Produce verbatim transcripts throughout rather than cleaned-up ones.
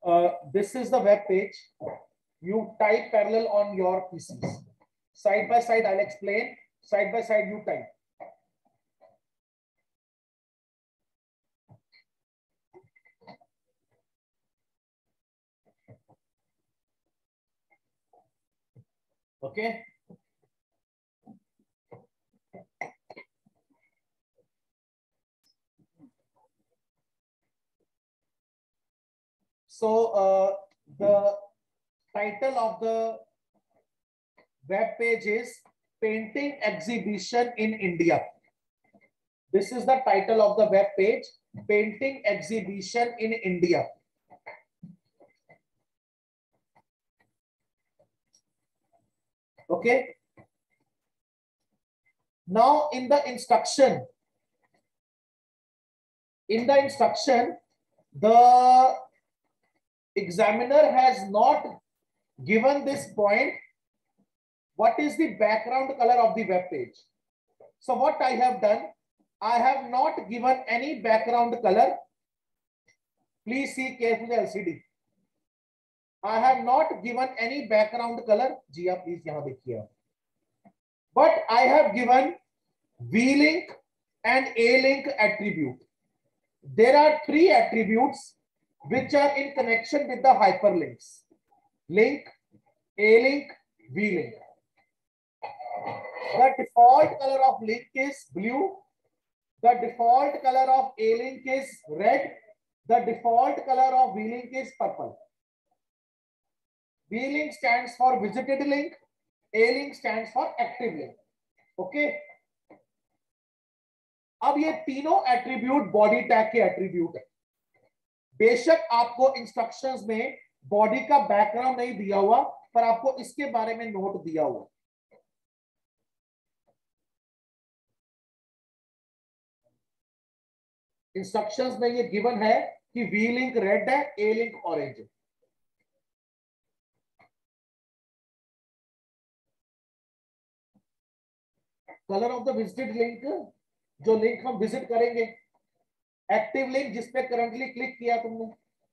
uh, this is the web page. You type parallel on your P Cs. Side by side, I'll explain. Side by side, you type. Okay. So uh, the title of the web page is Painting Exhibition in India. This is the title of the web page, Painting Exhibition in India. Okay. Now in the instruction, in the instruction, the examiner has not given this point. What is the background color of the web page? So what I have done, I have not given any background color. Please see carefully L C D. I have not given any background color. Ji aap please yahan dekhiye. But I have given V-link and A-link attribute. There are three attributes which are in connection with the hyperlinks. Link, A-link, V-link. The default color of link is blue. The default color of A-link is red. The default color of V-link is purple. V-link stands for visited link. A-link stands for active link. Okay. अब ये तीनों attribute body tag के attribute है. बेशक आपको instructions में body का background नहीं दिया हुआ, पर आपको इसके बारे में नोट दिया हुआ. इंस्ट्रक्शंस में ये गिवन है कि वी लिंक रेड है, ए लिंक ऑरेंज है. Colour of the visited link, जो लिंक हम विजिट करेंगे. एक्टिव लिंक जिस पे करंटली क्लिक किया तुमने.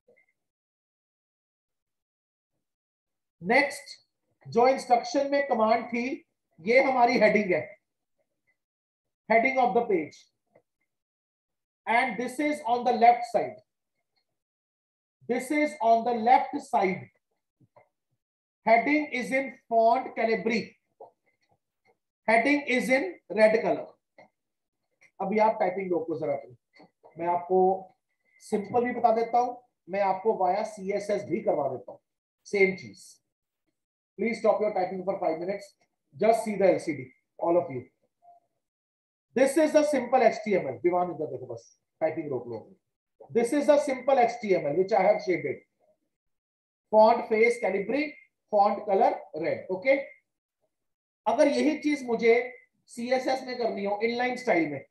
नेक्स्ट, जो इंस्ट्रक्शन में कमांड थी, ये हमारी हेडिंग है, heading of the page. And this is on the left side. This is on the left side. Heading is in font Calibri. Heading is in red color. अभी आप typing रोको जरा. मैं आपको सिंपल भी बता देता हूं, मैं आपको वाया सी एस एस भी करवा देता हूं. सेम चीज. Please stop your typing for five minutes. Just see the LCD, all of you. This is a simple H T M L. Vivaan इधर देखो बस, टाइपिंग रोक लो. This is a simple H T M L which I have shaded. Font face Calibri, font color red. Okay. अगर यही चीज मुझे C S S में करनी हो, इनलाइन स्टाइल में,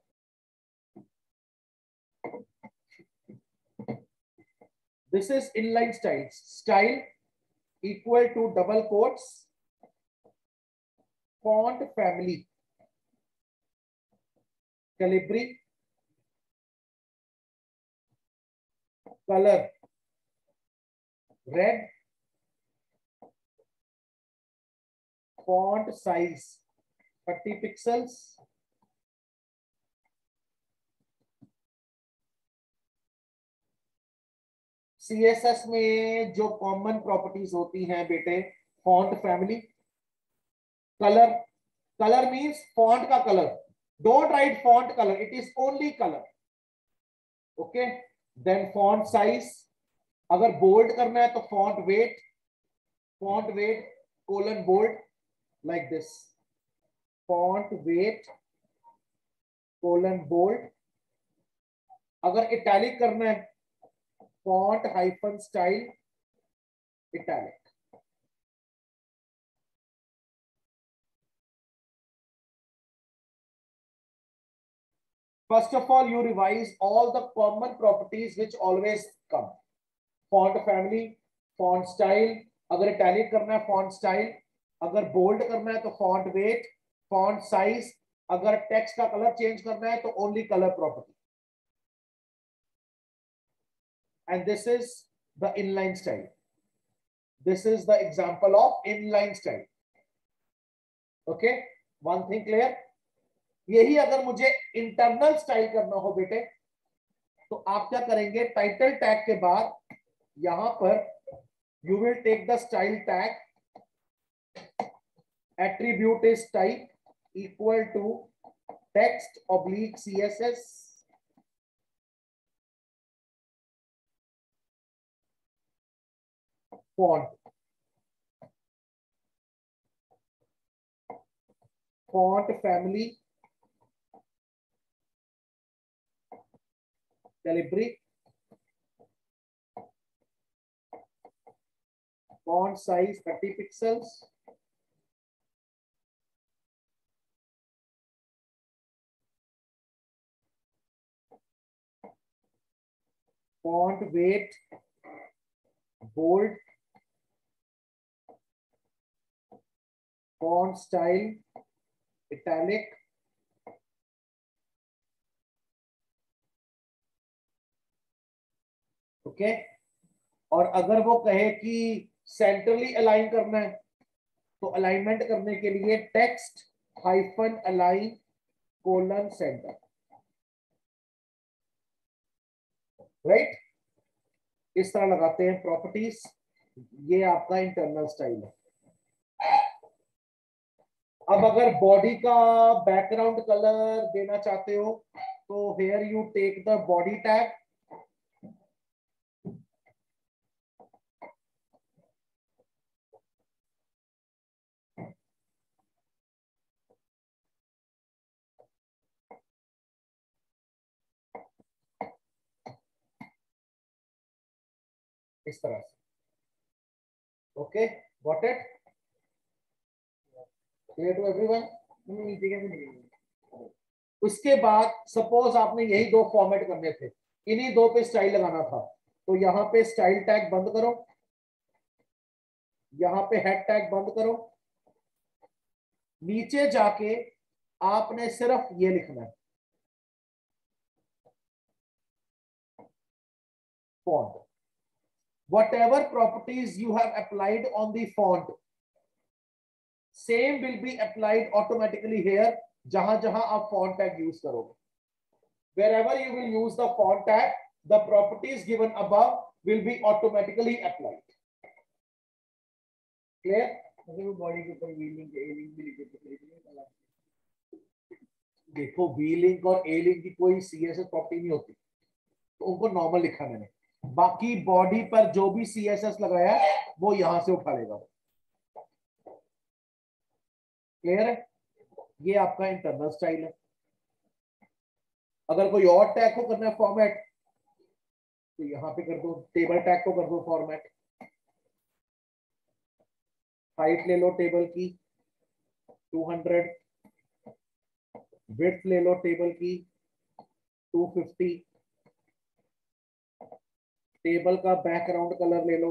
this is inline style. Style equal to double quotes, font family Calibri, color red, font size thirty pixels, C S S में जो कॉमन प्रॉपर्टीज होती हैं बेटे, font family, colour, colour means font का colour. Don't write font color, it is only color. Okay. Then font size, अगर bold करना है तो font weight, font weight colon bold like this. Font weight colon bold. अगर italic करना है, font hyphen style italic. First of all, you revise all the common properties which always come. Font family, font style, अगर italic करना है font style, अगर bold करना है तो font weight, font size, अगर text का color change करना है तो only color property. And this is the inline style. This is the example of inline style. Okay, one thing clear. यही अगर मुझे इंटरनल स्टाइल करना हो बेटे तो आप क्या करेंगे, टाइटल टैग के बाद यहां पर you will take the style tag, attribute is type equal to text oblique CSS, font, font family, Calibri, font size thirty pixels, font weight bold, font style italic, okay okay? और अगर वो कहे कि centrally align करना है तो alignment करने के लिए text hyphen align colon centre, right, इस तरह लगाते हैं प्रॉपर्टीज। ये आपका इंटरनल स्टाइल है। अब अगर बॉडी का बैकग्राउंड कलर देना चाहते हो तो here you take the body tag, इस तरह से। Okay, got it, clear to everyone. उसके बाद सपोज आपने यही दो फॉर्मेट करने थे, इन्हीं दो पे स्टाइल लगाना था, तो यहां पे स्टाइल टैग बंद करो, यहां पे हेड टैग बंद करो, नीचे जाके आपने सिर्फ ये लिखना है font, whatever properties you have applied on the font same will be applied automatically here, जहां जहां आप font tag यूज करोगे, wherever you will use the font tag the properties given above will be automatically applied, clear। Body के ऊपर we link A link भी लिखे थे, देखो वी लिंक और ए लिंक की कोई सीएसएस प्रॉपर्टी नहीं होती, तो उनको नॉर्मल लिखा मैंने, बाकी बॉडी पर जो भी सीएसएस लगाया है वो यहां से उठा लेगा, क्लियर है। ये आपका इंटरनल स्टाइल है। अगर कोई और टैग को करना है फॉर्मेट तो यहां पे कर दो, टेबल टैग को कर दो फॉर्मेट, हाइट ले लो टेबल की टू हंड्रेड, विड्थ ले लो टेबल की टू फिफ्टी, टेबल का बैकग्राउंड कलर ले लो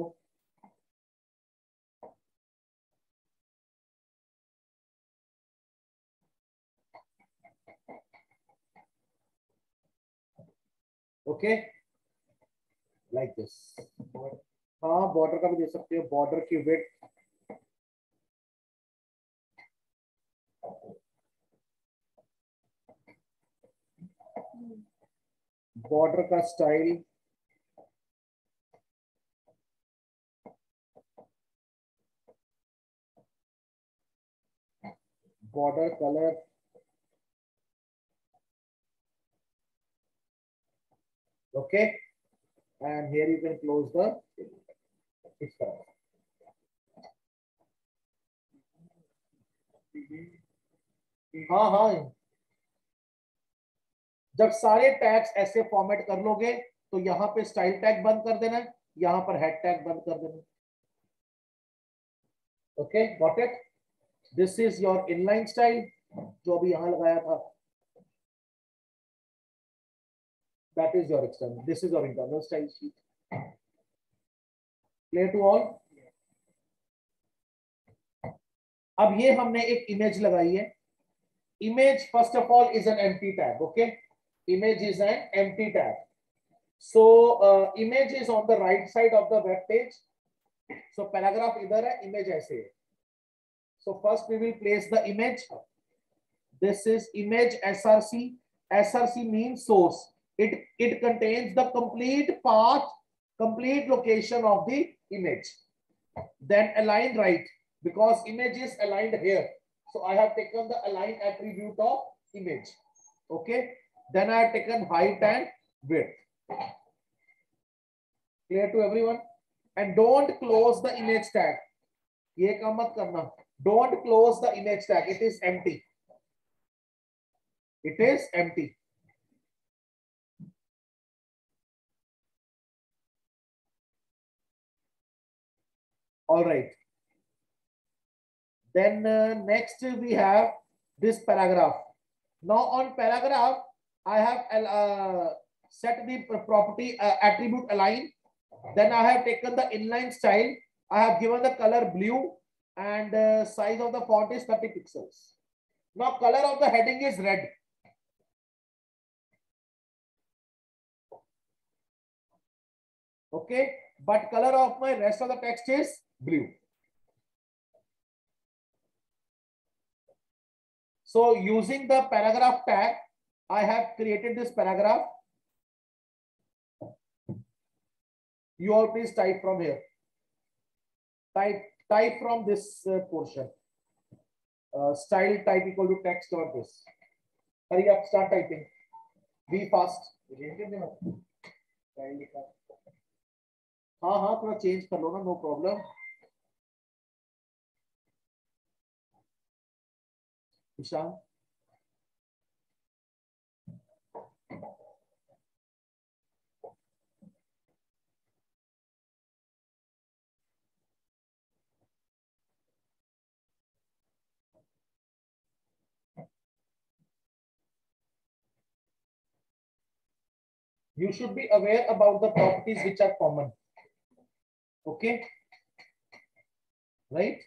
ओके लाइक दिस। हाँ बॉर्डर का भी दे सकते हो, बॉर्डर की विड्थ बॉर्डर का style, border color, okay, and here you can close the इस तरह। हाँ हाँ, जब सारे टैग्स ऐसे फॉर्मेट कर लोगे तो यहाँ पे स्टाइल टैग बंद कर देना है, यहाँ पर हेड टैग बंद कर देना है, okay got it. This is your inline style जो अभी यहां लगाया था, that is your external, this is your internal style sheet, clear to all. अब ये हमने एक इमेज लगाई है, image first of all is an empty tag, okay, image is an empty tag, So uh, image is on the right side of the web page. So paragraph इधर है, image ऐसे है. So first we will place the image. This is image S R C. S R C means source. It it contains the complete path, complete location of the image. Then align right, because image is aligned here. So I have taken the align attribute of image. Okay. Then I have taken height and width. Clear to everyone? And don't close the image tag. ये काम मत करना. Don't close the image tag. It is empty. It is empty. All right. Then uh, next we have this paragraph. Now on paragraph, I have uh, set the property uh, attribute align. Then I have taken the inline style. I have given the color blue and uh, size of the font is thirty pixels. Now color of the heading is red. Okay, but color of my rest of the text is blue. So using the paragraph tag, I have created this paragraph. You all please type from here. Type type from this uh, portion. Uh, style type equal to text or this. Hurry up, start typing. Be fast. हाँ हाँ थोड़ा change कर लो ना, no problem. Ishan. You should be aware about the properties which are common. Okay, right?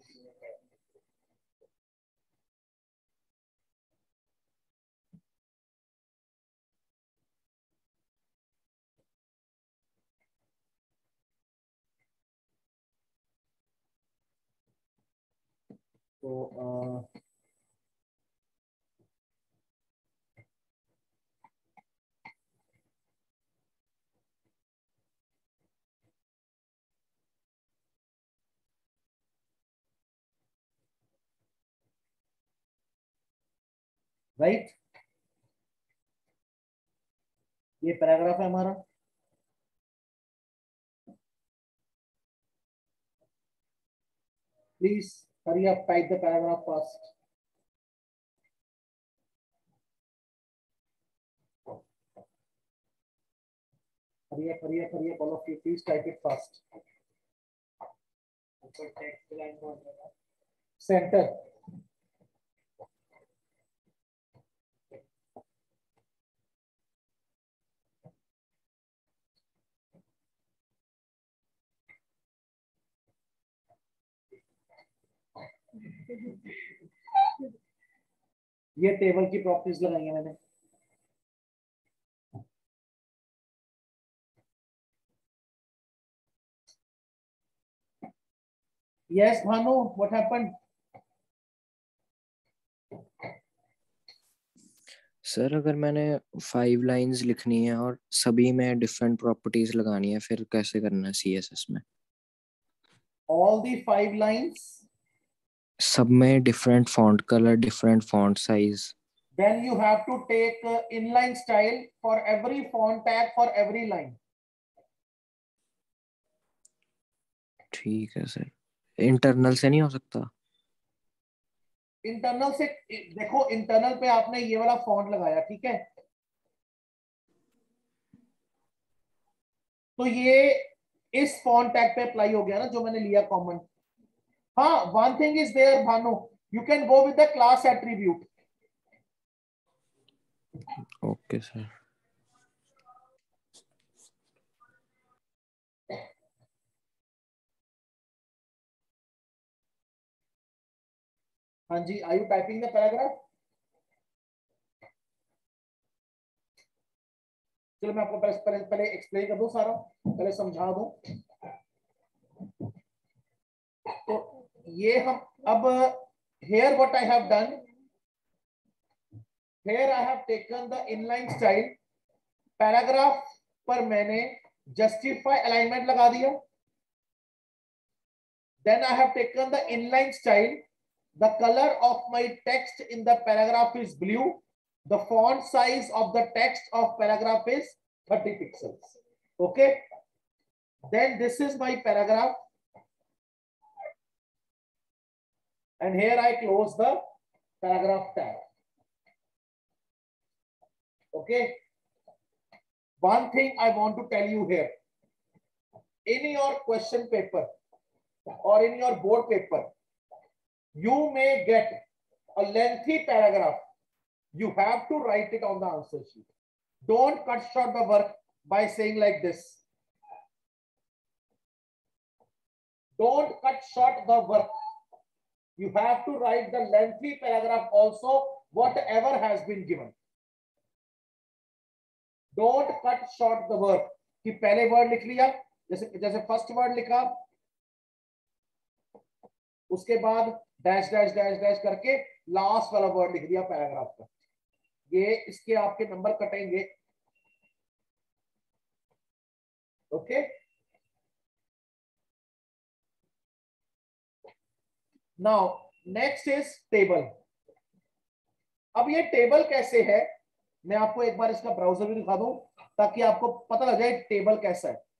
So uh, right? ये paragraph है हमारा. Please hurry up, type the paragraph fast. Hurry up, hurry up, hurry up, all of you. Please type it fast. Center. ये table की properties लगाई है मैंने. Yes, Bhanu, what happened? Sir अगर मैंने फाइव लाइंस लिखनी है और सभी में डिफरेंट प्रॉपर्टीज लगानी है, फिर कैसे करना है सीएसएस में? All the five lines. सब में different font colour, different font size. Then you have to take uh, inline style for every font tag for every line. ठीक है सर. इंटरनल से नहीं हो सकता? इंटरनल से देखो, इंटरनल पे आपने ये वाला फॉन्ट लगाया, ठीक है, तो ये इस फॉन्ट टैग पे अप्लाई हो गया ना, जो मैंने लिया कॉमन. हाँ, one thing is there Bhanu, you can go with the class attribute. Okay sir. हाँ जी, are you typing the paragraph? चलो मैं आपको पहले पहले पहले एक्सप्लेन कर दूं सारा, पहले समझा दूं। तो ये हम अब here what I have done, here I have taken the inline style, paragraph पर मैंने justify alignment लगा दिया। Then I have taken the inline style, the color of my text in the paragraph is blue, the font size of the text of paragraph is thirty pixels. Okay, then this is my paragraph, and here I close the paragraph tab. Okay, one thing I want to tell you here, in your question paper or in your board paper, you may get a lengthy paragraph. You have to write it on the answer sheet. Don't cut short the work by saying like this. Don't cut short the work. You have to write the lengthy paragraph also, whatever has been given. Don't cut short the work. कि पहले word लिख लिया, जैसे जैसे first word लिखा, उसके बाद dash dash dash dash करके लास्ट वाला वर्ड लिख दिया पैराग्राफ का। ये इसके आपके नंबर कटेंगे। Okay, now next is table. अब ये टेबल कैसे है, मैं आपको एक बार इसका ब्राउजर भी दिखा दूं ताकि आपको पता लग जाए टेबल कैसा है।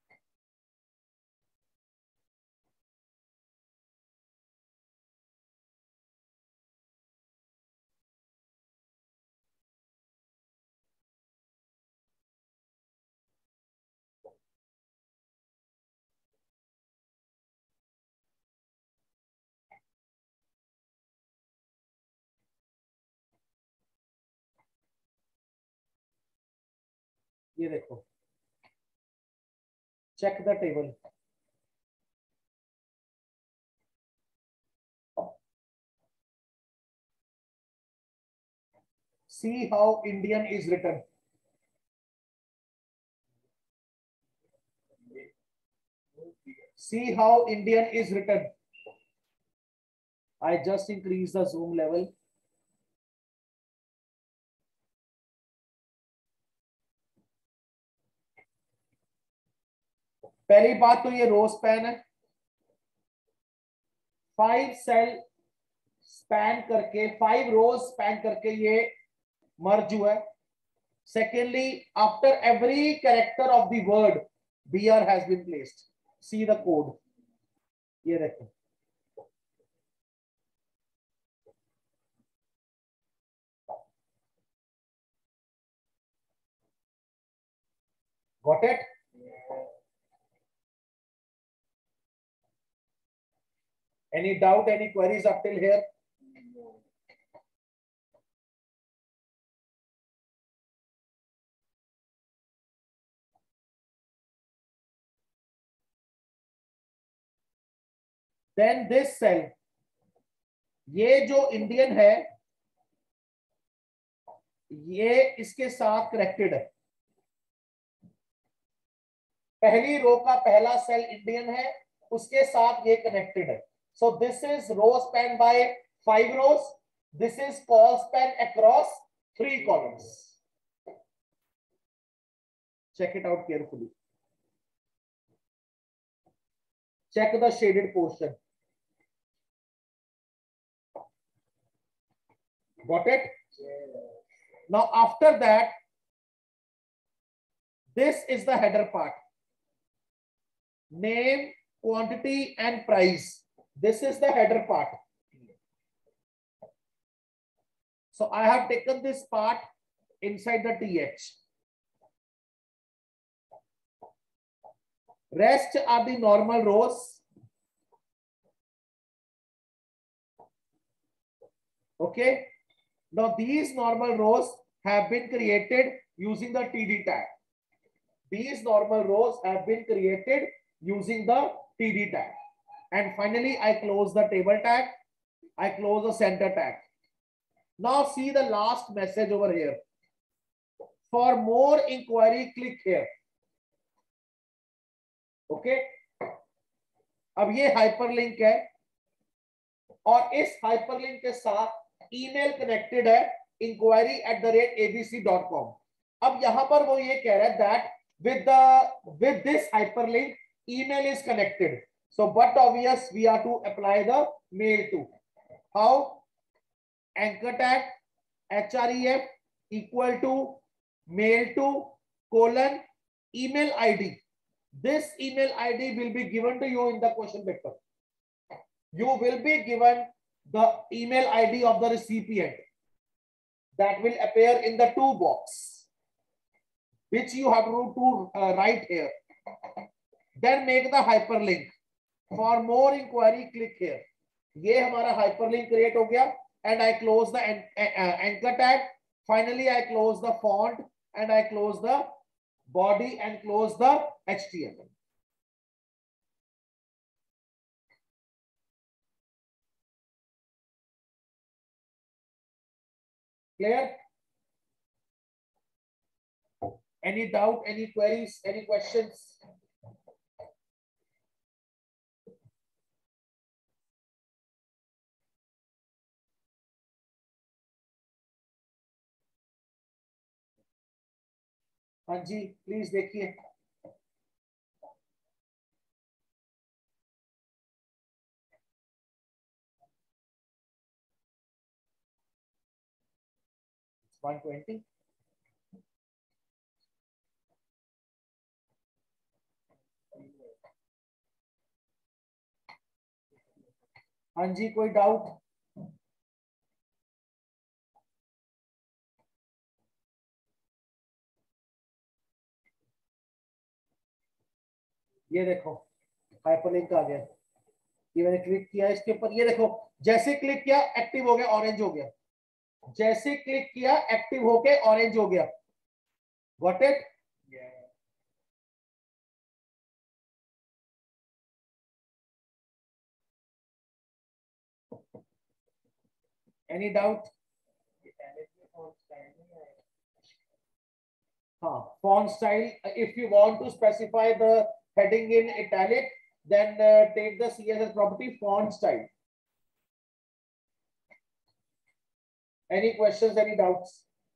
ये देखो, check the table. See how Indian is written. See how Indian is written. I just increase the zoom level. पहली बात तो ये रो स्पैन है, फाइव सेल स्पैन करके, फाइव रोज स्पैन करके ये मर्ज हुआ है। Secondly, after every character of the word BR has been placed. See the code, ये देखो, got it? Any doubt, any queries up till here? Then this cell, ये जो Indian है, ये इसके साथ कनेक्टेड है। पहली रो का पहला सेल इंडियन है, उसके साथ ये कनेक्टेड है। So this is row span by five rows. This is col span across three columns. Check it out carefully. Check the shaded portion. Got it? Now after that, this is the header part. Name, quantity and price. This is the header part. So I have taken this part inside the T H. Rest are the normal rows. Okay. Now these normal rows have been created using the T D tag. These normal rows have been created using the T D tag. And finally, I close the table tag. I close the center tag. Now see the last message over here. For more inquiry, click here. Okay. अब ये hyperlink है और इस hyperlink के साथ email connected है inquiry at the rate ABC dot com. अब यहां पर वो ये कह रहा है that with the with this hyperlink email is connected, so but obvious we are to apply the mail to. How? Anchor tag href equal to mail to colon email id. This email id will be given to you in the question paper. You will be given the email id of the recipient that will appear in the to box, which you have to, to uh, write here. Then make the hyperlink. For more inquiry, click here. ये हमारा hyperlink create हो गया, and I close the an, uh, anchor tag. Finally, I close the font and I close the body and close the H T M L. Clear? Any doubt, any queries, any questions? हाँ जी, please देखिए. one twenty. हाँ जी, कोई doubt? ये देखो hyperlink आ गया. ये मैंने क्लिक किया इसके ऊपर. ये देखो जैसे क्लिक किया एक्टिव हो गया, ऑरेंज हो गया. जैसे क्लिक किया एक्टिव होके ऑरेंज हो गया. Got it? Any doubt? हाँ, font style. If you want to specify the heading in italic, then uh, take the C S S property font style. Any questions? Any doubts?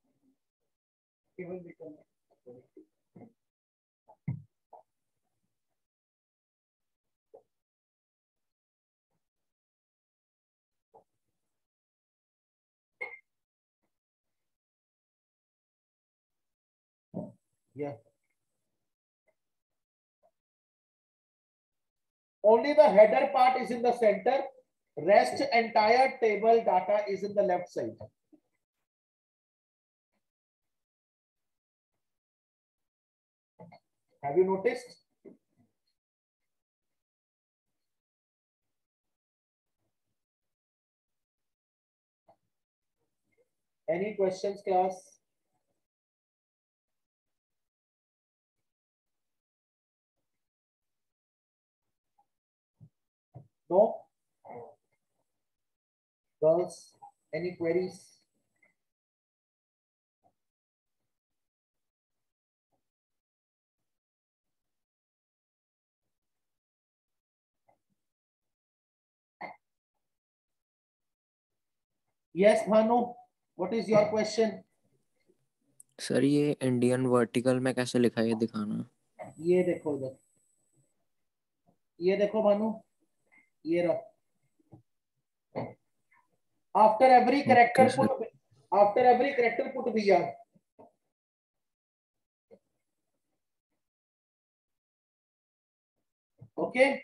Yeah. Only the header part is in the center. Rest entire table data is in the left side. Have you noticed? Any questions, class? No? Girls, any queries? Yes, Bhanu, what is your question? Sir ये Indian vertical में कैसे लिखा है ये दिखाना. ये देखो इधर. ये देखो भानु, ये रहा. After every character okay, put after every character put V R. Okay.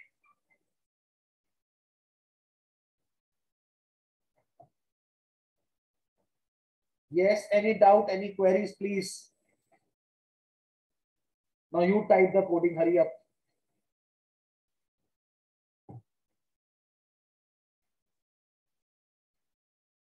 Yes, any doubt, any queries, please. Now you type the coding, hurry up.